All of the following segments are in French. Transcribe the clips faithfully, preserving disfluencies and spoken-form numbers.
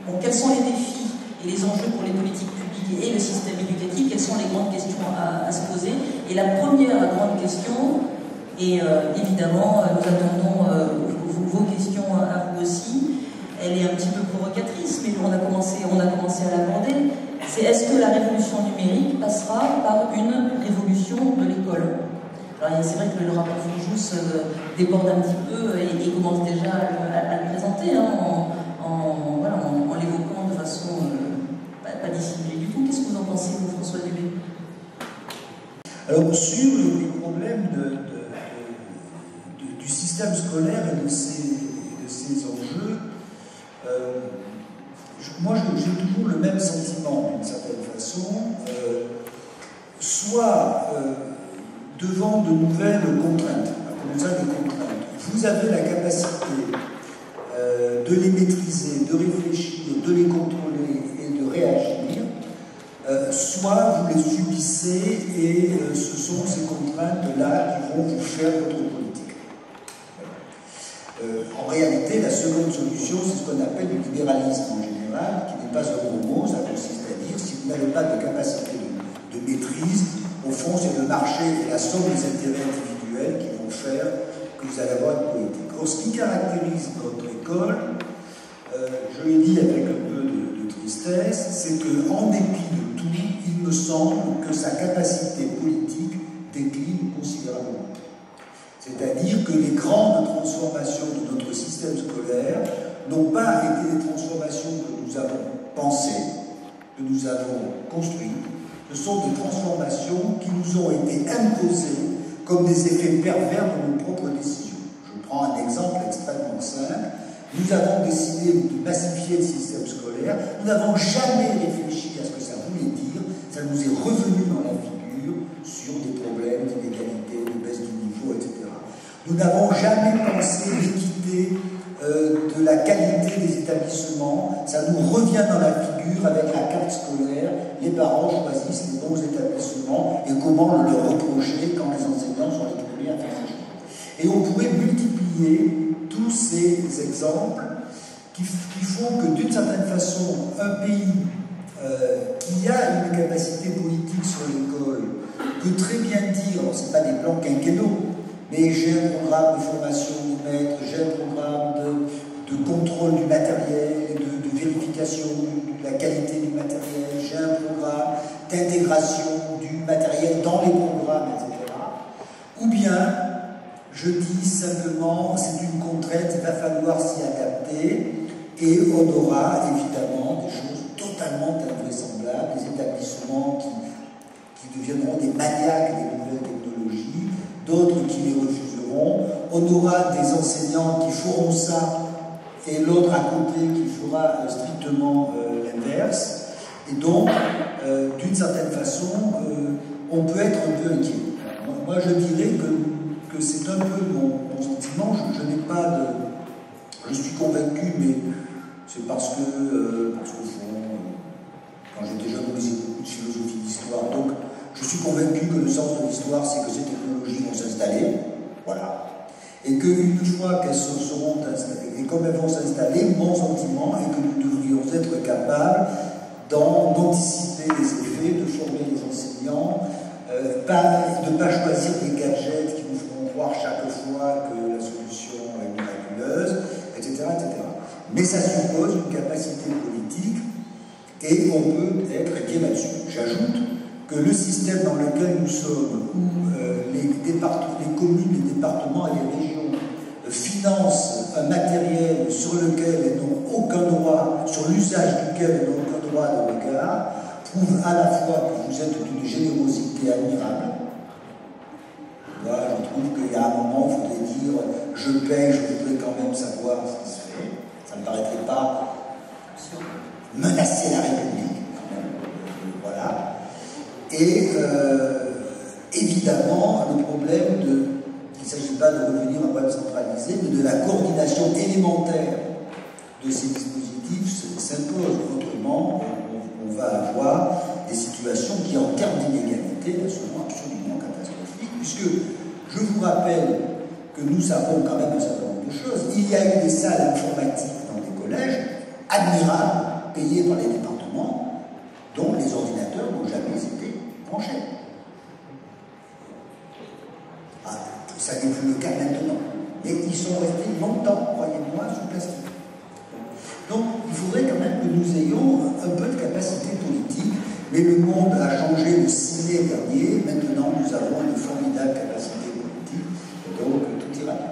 bon, quels sont les défis et les enjeux pour les politiques publiques et le système éducatif? Quelles sont les grandes questions à, à se poser? Et la première grande question, et euh, évidemment, nous attendons euh, vos, vos questions à vous aussi, elle est un petit peu provocatrice, mais on a commencé, on a commencé à l'aborder, c'est est-ce que la révolution numérique passera par une révolution de l'école? Alors c'est vrai que le rapport Fourjous euh, déborde un petit peu et, et commence déjà à, à, à le présenter, hein, en, en, voilà, en, en l'évoquant de façon euh, pas, pas dissimulée du tout. Qu'est-ce que vous en pensez, vous, François Dubé? Alors, sur le problème de, de, de, du système scolaire et de ses, de ses enjeux, euh, je, moi j'ai toujours le même sentiment d'une certaine façon, euh, soit euh, devant de nouvelles contraintes, appelons ça des contraintes, vous avez la capacité euh, de les maîtriser, de réfléchir, de les contrôler et de réagir, euh, soit vous les subissez et euh, ce sont ces contraintes-là qui vont vous faire votre politique. Euh, en réalité, la seconde solution, c'est ce qu'on appelle le libéralisme en général, qui n'est pas un gros mot, ça consiste à dire si vous n'avez pas de capacité de, de maîtrise, au fond, c'est le marché et la somme des intérêts individuels qui vont faire que vous allez avoir une politique. Or, ce qui caractérise notre école, euh, je le dis avec un peu de, de tristesse, c'est qu'en dépit de tout, il me semble que sa capacité politique décline considérablement. C'est-à-dire que les grandes transformations de notre système scolaire n'ont pas été des transformations que nous avons pensées, que nous avons construites. Ce sont des transformations qui nous ont été imposées comme des effets pervers de nos propres décisions. Je prends un exemple extrêmement simple. Nous avons décidé de massifier le système scolaire. Nous n'avons jamais réfléchi à ce que ça voulait dire. Ça nous est revenu dans la figure sur des problèmes d'inégalité, de baisse du niveau, et cetera. Nous n'avons jamais pensé l'équité euh, de la qualité des établissements. Ça nous revient dans la figure avec la carte scolaire. Les parents choisissent les bons établissements et comment le leur reprocher quand les enseignants sont les premiers à faire ce choix. Et on pourrait multiplier tous ces exemples qui, qui font que d'une certaine façon, un pays euh, qui a une capacité politique sur l'école peut très bien dire, alors ce n'est pas des plans quinquennaux, mais j'ai un programme de formation du maître, j'ai un programme de, de contrôle du matériel, de, de vérification de la qualité du matériel, j'ai un programme d'intégration du matériel dans les programmes, et cetera. Ou bien, je dis simplement, c'est une contrainte, il va falloir s'y adapter, et on aura évidemment des choses totalement invraisemblables, des établissements qui, qui deviendront des maniaques des nouvelles technologies, d'autres qui les refuseront, on aura des enseignants qui feront ça, et l'autre à côté qui fera euh, strictement euh, l'inverse, et donc, euh, d'une certaine façon, euh, on peut être un peu inquiet. Moi, moi je dirais que, que c'est un peu mon, mon sentiment, je, je n'ai pas de... Je suis convaincu, mais c'est parce que, euh, parce qu'au fond, euh, quand j'étais jeune, on lisait beaucoup de philosophie d'histoire, donc je suis convaincu que le sens de l'histoire, c'est que ces technologies vont s'installer, voilà, et qu'une fois qu'elles seront installées, et comme elles vont s'installer, mon sentiment est que nous devrions être capables d'anticiper les effets, de former les enseignants, euh, pas, de ne pas choisir des gadgets qui nous feront croire chaque fois que la solution est miraculeuse, et cetera, et cetera. Mais ça suppose une capacité politique et on peut être inquiet là-dessus. J'ajoute que le système dans lequel nous sommes, où euh, les, les communes, les départements et les régions euh, financent un matériel sur lequel elles n'ont aucun droit, sur l'usage duquel elles n'ont aucun droit de regard, prouve à la fois que vous êtes d'une générosité admirable. Voilà, je trouve qu'il y a un moment où il faudrait dire je paye, je voudrais quand même savoir ce qui se fait. Ça ne me paraîtrait pas menacer la République, quand même. Euh, voilà. Et euh, évidemment, le problème de, il ne s'agit pas de revenir à un web centralisé, mais de la coordination élémentaire de ces dispositifs s'impose. Autrement, on, on va avoir des situations qui, en termes d'inégalité, seront absolument catastrophiques, puisque je vous rappelle que nous savons quand même un certain nombre de choses. Il y a eu des salles informatiques dans les collèges admirables, payés par les départements, dont les ordinateurs n'ont jamais été branchés. Ah, ça n'est plus le cas maintenant. Mais ils sont restés longtemps, croyez-moi, sous plastique. Donc, il faudrait quand même que nous ayons un peu de capacité politique, mais le monde a changé le six mai dernier. Maintenant, nous avons une formidable capacité politique, donc tout ira bien.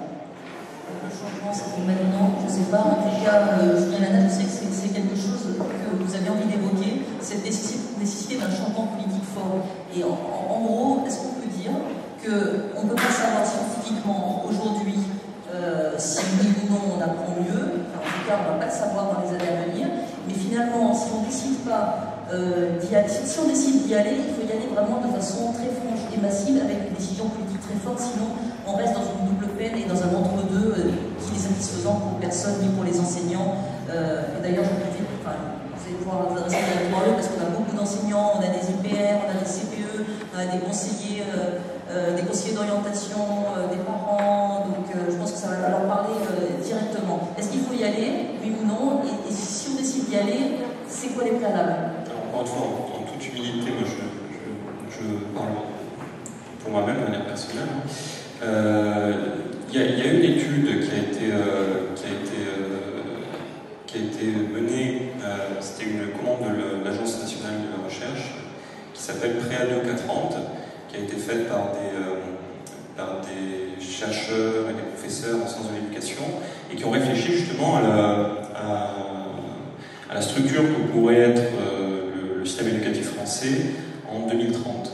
Le changement, c'est pour maintenant, je ne sais pas, en tout cas, euh, Julien Lana, je sais que c'est quelque chose que vous avez envie d'évoquer, cette nécessité d'un changement politique fort. Et en, en gros, est-ce qu'on peut dire qu'on ne peut pas savoir scientifiquement aujourd'hui euh, si oui ou non on apprend mieux, enfin, en tout cas, on ne va pas le savoir dans les années à venir, mais finalement, si on ne décide pas euh, d'y aller, si on décide d'y aller, il faut y aller vraiment de façon très franche et massive avec une décision politique très forte, sinon on reste dans une double peine et dans un entre-deux euh, qui n'est satisfaisant pour personne ni pour les enseignants. Euh, et d'ailleurs, je profite, enfin, vous allez pouvoir vous adresser directement à eux parce qu'on a beaucoup d'enseignants, on a des I P R, on a des C P E, on a des conseillers, euh, euh, des conseillers d'orientation, euh, des parents, donc euh, je pense que ça va leur parler euh, directement. Est-ce qu'il faut y aller, oui ou non? Et, et si on décide d'y aller, c'est quoi les préalables? Alors, encore une fois, en, en toute humilité, moi je, je, je parle pour moi-même de manière personnelle. Il euh, y, y a une étude qui a été, euh, qui a été, euh, qui a été menée, euh, c'était une commande de l'Agence nationale de la recherche, qui s'appelle Préa deux quatre trente, qui a été faite par des, euh, par des chercheurs et des professeurs en sciences de l'éducation, et qui ont réfléchi justement à la, à, à la structure que pourrait être euh, le, le système éducatif français en deux mille trente.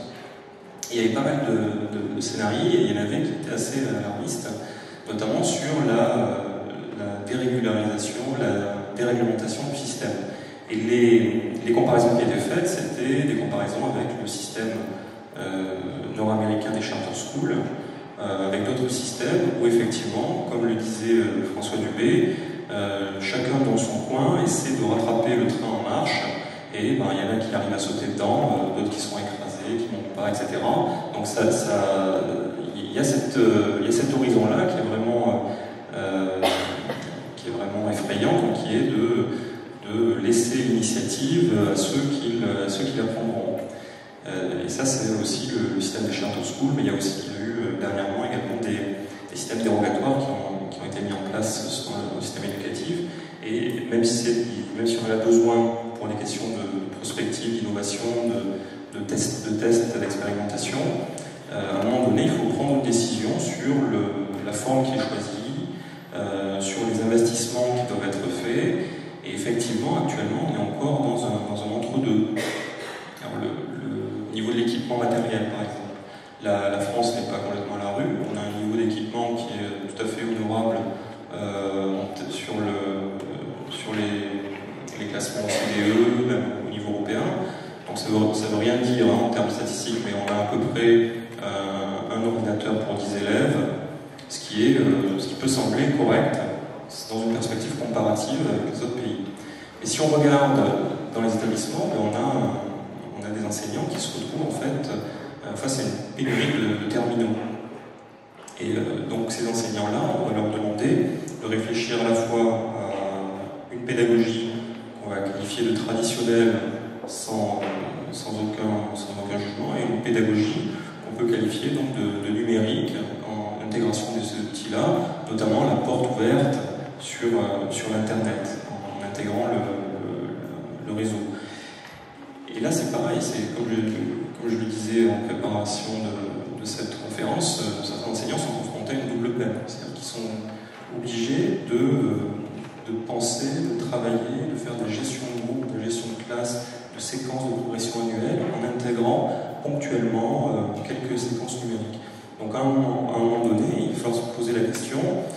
Il y avait pas mal de, de, de scénarios et il y en avait qui étaient assez alarmistes, notamment sur la, la dérégularisation, la déréglementation du système. Et les, les comparaisons qui étaient faites, c'était des comparaisons avec le système euh, nord-américain des charter schools, euh, avec d'autres systèmes où effectivement, comme le disait euh, François Dubé, euh, chacun dans son coin essaie de rattraper le train en marche, et ben, il y en a qui arrivent à sauter dedans, euh, d'autres qui sont écrasés, qui montent pas, et cetera. Donc ça, ça, il y a cette, il y a cet horizon-là qui est vraiment, euh, qui est vraiment effrayant, qui est de, de laisser l'initiative à ceux qui, à ceux qui l'apprendront. Euh, et ça, c'est aussi le, le système des charter schools, mais il y a aussi il y a eu euh, dernièrement également des, des systèmes dérogatoires qui ont, qui ont été mis en place dans le système éducatif. Et même si, même si on en a besoin pour les questions de prospective, d'innovation, de, de tests, de tests, d'expérimentation, euh, à un moment donné, il faut prendre une décision sur le, la forme qui est choisie, euh, sur les investissements qui doivent être faits. Et effectivement, actuellement, on est encore dans un, dans un entre-deux. Alors, le, le niveau de l'équipement matériel, par exemple. La, la France n'est pas complètement à la rue. On a un niveau d'équipement qui est tout à fait honorable euh, sur, le, sur les, les classements O C D E, même au niveau européen. Donc ça ne veut, ça veut rien dire hein, en termes statistiques, mais on a à peu près euh, un ordinateur pour dix élèves, ce qui, est, euh, ce qui peut sembler correct dans une perspective comparative avec les autres pays. Et si on regarde dans les établissements, on a, on a des enseignants qui se retrouvent en fait face à une pénurie de, de terminaux. Et euh, donc ces enseignants-là, on va leur demander de réfléchir à la fois à une pédagogie qu'on va qualifier de traditionnelle sans, sans, aucun, sans aucun jugement, et une pédagogie qu'on peut qualifier donc de, de numérique en intégration de ces outils-là, notamment la porte ouverte sur, euh, sur l'Internet, en intégrant le, le, le réseau. Et là c'est pareil, c'est comme je, comme je le disais en préparation de, de cette conférence, euh, certains enseignants sont confrontés à une double peine, c'est-à-dire qu'ils sont obligés de, de penser, de travailler, de faire des gestions de groupe, de gestion de classe, de séquences de progression annuelle, en intégrant ponctuellement euh, quelques séquences numériques. Donc à un moment, à un moment donné, il faut se poser la question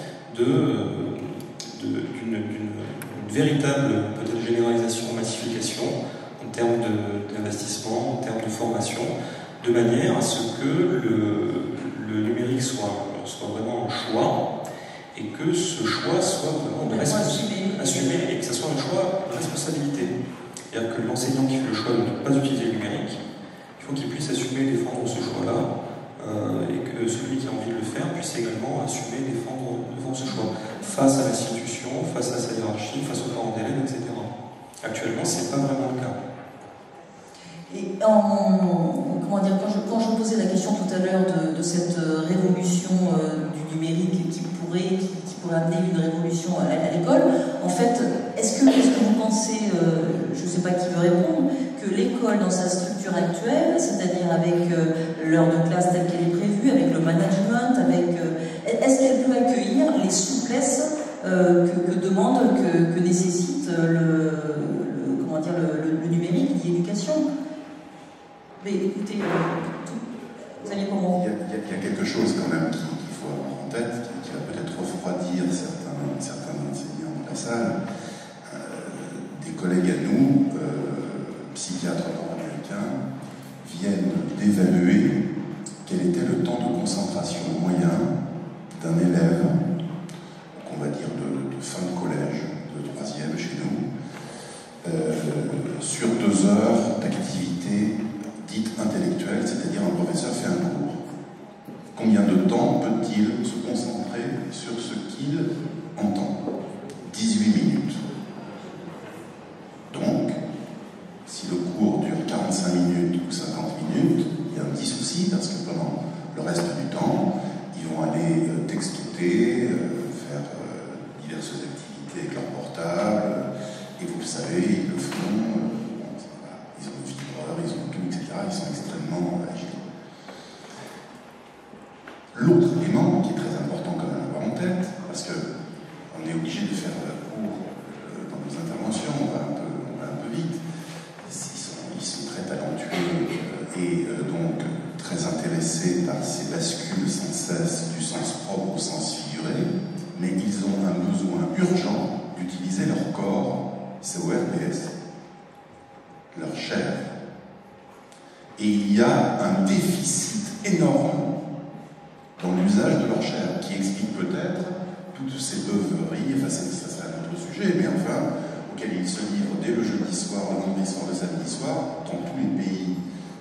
d'une véritable peut-être généralisation, massification en termes d'investissement, en termes de formation, de manière à ce que le, le numérique soit, soit vraiment un choix et que ce choix soit vraiment une responsabilité, assumé et que ce soit un choix de responsabilité. C'est-à-dire que l'enseignant qui fait le choix de ne pas utiliser le numérique, il faut qu'il puisse assumer et défendre ce choix-là, euh, et que celui qui a envie de le faire puisse également assumer et défendre, défendre ce choix face à l'institution, face à sa hiérarchie, face aux parents d'élèves, et cetera. Actuellement, c'est pas vraiment le cas. Et en, comment dire, quand je, quand je posais la question tout à l'heure de, de cette révolution euh, du numérique qui pourrait, qui, qui pourrait amener une révolution à, à l'école, en fait, est-ce que, est-ce que vous pensez, euh, je ne sais pas qui veut répondre, que l'école dans sa structure actuelle, c'est-à-dire avec euh, l'heure de classe telle qu'elle est prévue, avec le management, avec, euh, est-ce qu'elle peut accueillir les souplesses euh, que, que demande, que, que nécessite le, le, comment dire, le, le, le numérique, l'éducation? Mais écoutez, euh, tout, vous allez comment? Il y, a, il y a quelque chose quand même qu'il qu'il faut avoir en tête, qui, qui va peut-être refroidir certains, certains enseignants de la salle. Euh, des collègues à nous, euh, psychiatres nord-américains, viennent d'évaluer quel était le temps de concentration moyen d'un élève, on va dire de, de fin de collège, de troisième chez nous, euh, sur deux heures d'activité dite intellectuelle, c'est-à-dire un professeur fait un cours. Combien de temps peut-il se concentrer sur ce qu'il entend? dix-huit minutes. Donc, si le cours dure quarante-cinq minutes ou cinquante minutes, il y a un petit souci parce que pendant le reste du temps, ils vont aller euh, textoter, euh, faire euh, diverses activités avec leur portable, et vous le savez, ils le font. Euh, Ils ont le vibreur, ils ont tout, et cetera. Ils sont extrêmement agiles. L'autre élément qui est très important quand même à avoir en tête, parce qu'on est obligé de faire court dans nos interventions, on va un peu, on va un peu vite. Ils sont, ils sont très talentueux et donc très intéressés par ces bascules sans cesse du sens propre au sens figuré, mais ils ont un besoin urgent d'utiliser leur corps, C O R P S, leur chair. Et il y a un déficit énorme dans l'usage de leur chair, qui explique peut-être toutes ces beuveries, enfin ça serait un autre sujet, mais enfin, auquel ils se livrent dès le jeudi soir, le vendredi soir, le samedi soir, dans tous les pays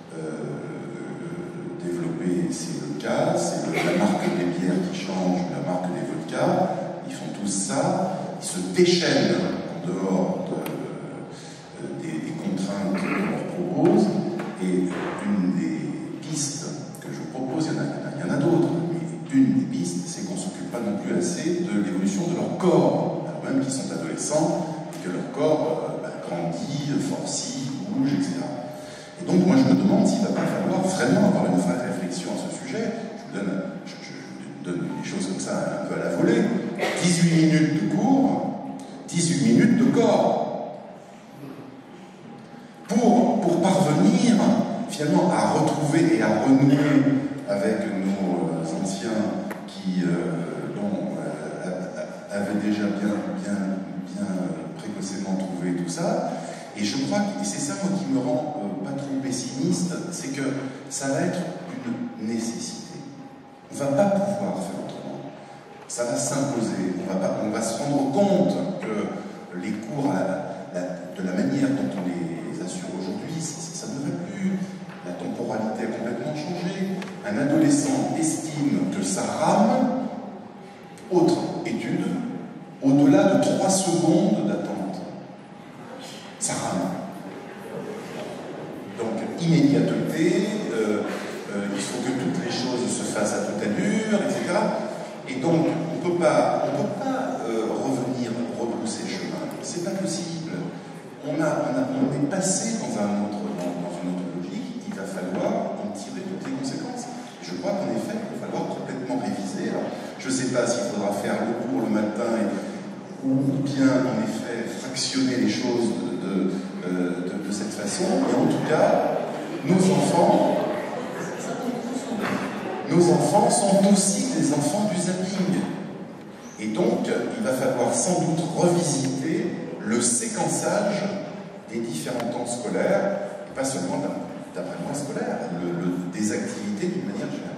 euh, développés, c'est le cas, c'est la marque des bières qui change, la marque des vodkas, ils font tous ça, ils se déchaînent en dehors de Des, des contraintes qu'on leur propose, et une des pistes que je vous propose, il y en a, il y en a d'autres, mais une des pistes, c'est qu'on ne s'occupe pas non plus assez de l'évolution de leur corps, alors même qu'ils sont adolescents, et que leur corps euh, bah, grandit, forcit, bouge, et cetera. Et donc moi je me demande s'il ne va pas falloir vraiment avoir une vraie réflexion à ce sujet. Je vous donne, je, je, je donne des choses comme ça un peu à la volée. dix-huit minutes de cours, dix-huit minutes de corps. Pour, pour parvenir finalement à retrouver et à renouer avec nos anciens qui euh, bon, euh, avaient déjà bien, bien, bien précocement trouvé tout ça. Et je crois que c'est ça moi, qui me rend euh, pas trop pessimiste, c'est que ça va être une nécessité. On ne va pas pouvoir faire autrement. Ça va s'imposer. On va, pas, on va se rendre compte que les cours, à la, la, de la manière dont on les assure aujourd'hui, ça ne va plus. La temporalité a complètement changé. Un adolescent estime que ça rame. Autre étude, au-delà de trois secondes d'attente. Ça rame. Donc, immédiateté, euh, euh, il faut que toutes les choses se fassent à toute allure, et cetera. Et donc, on ne peut pas, on peut pas euh, revenir, rebrousser chemin. C'est pas possible. On, a, on, a, on est passé dans, un autre, dans, dans une autre logique, il va falloir en tirer toutes les conséquences. Et je crois qu'en effet, il va falloir complètement réviser. Alors, je ne sais pas s'il faudra faire le cours le matin et, ou bien, en effet, fractionner les choses de, de, de, de, de cette façon, mais en tout cas, nos enfants, nos enfants sont aussi des enfants du zapping. Et donc, il va falloir sans doute revisiter le séquençage des différents temps scolaires, et pas seulement d'un point scolaire, le, le, des activités d'une manière générale.